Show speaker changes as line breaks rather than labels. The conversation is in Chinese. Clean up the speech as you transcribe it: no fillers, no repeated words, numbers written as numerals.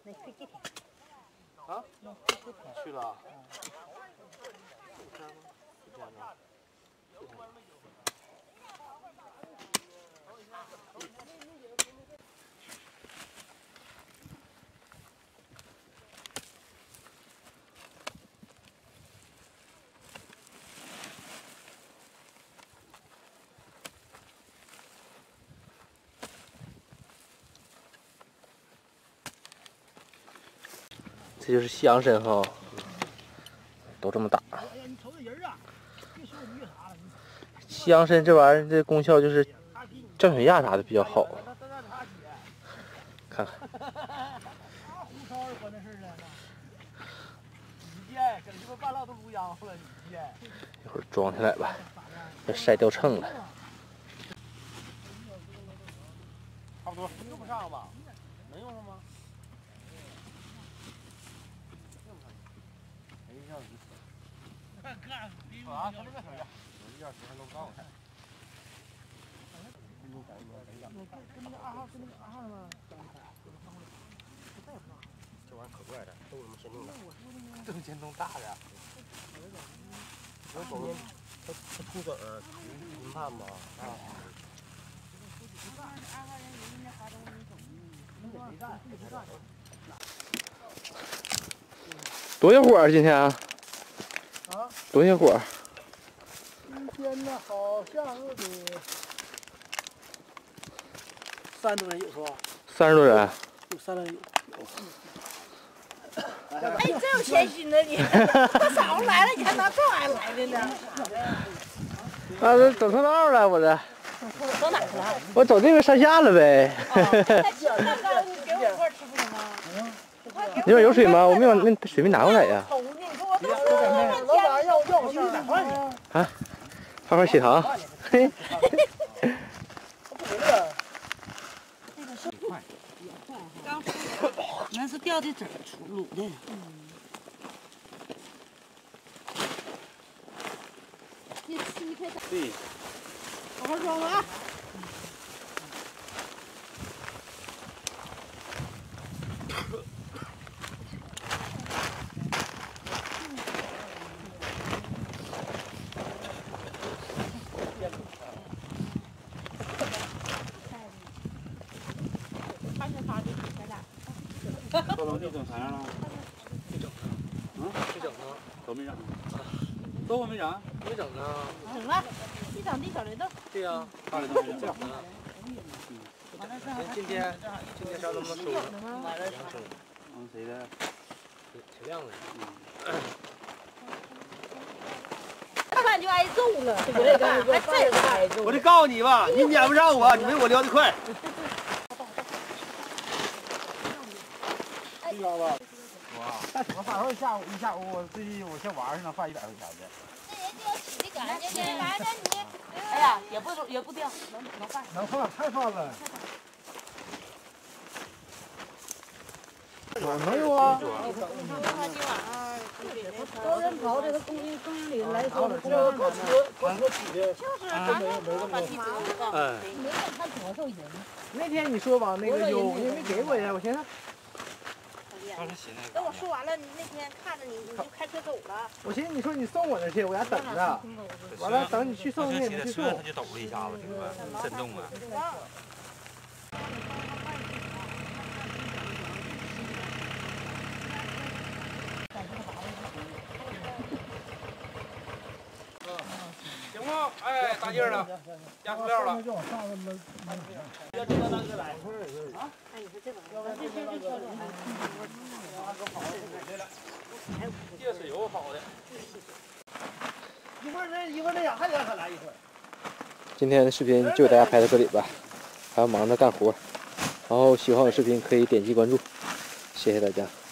那去几天？
啊？去了。4天吗？这就是西洋参哈，都这么大。西洋参这玩意儿这功效就是降血压啥的比较好。看看。一会儿装起来吧，要晒掉秤了。差不多，用不上吧？能用上吗？啊，他这个小样，我1.10还搂不到呢。跟那个2号吗？这玩意儿可怪的，都他妈先弄的，都先弄大的。我瞅它秃籽儿，评判吧啊。多些火今天？啊？多些火？
今天呢，好像又得30多人有是吧
？30多人。
有3人有。
哎，真有谦虚呢你！他嫂子来了，你还拿这玩意来的呢？
啊，这走错道了，我这。
走哪去了？
我走这边山下了呗。那边有水吗？我没往那水没拿过来呀。
老板要我去打饭去。
啊，泡泡血糖。嘿。
刚那是掉的籽儿卤的。
对。
好好装啊！
高楼地整啥样了？没整呢。嗯，没整呢。都没整。都没整？
没整呢。
整了，一整地小雷豆。
对呀，
大雷豆没整呢。
今天啥都能收。
嗯，谁的？
挺亮的。
看就挨揍了，还这个挨揍。
我就告诉你吧，你撵不上我，你没我撩得快。这边吧。但怎么反正一下午，我最近我像玩似的，换100块钱的。
那人就要洗的干净的，来着你。哎呀，也不掉，能放。
能放，太放了。能有啊。
他今晚上
高人跑这个公园里来说，
这个光车挤的。
就是咱们把地址告诉你。
没看他多少人。
那天你说往那个有，你没给我呀？我寻思。
等我说完了，你那天看着你就开车走了。
我寻思你说你送我那去，我家等着。完了等你去送你也没去送。
他就抖了一下子，这个震动啊。行不？哎，大劲儿了，加塑料了。
要这个大哥来。
啊？哎，你说这玩意儿，这漂亮。
借水油好的。
一会儿那俩还得让他来一会儿。
今天的视频就给大家拍到这里吧，还要忙着干活。然后喜欢我视频可以点击关注，谢谢大家。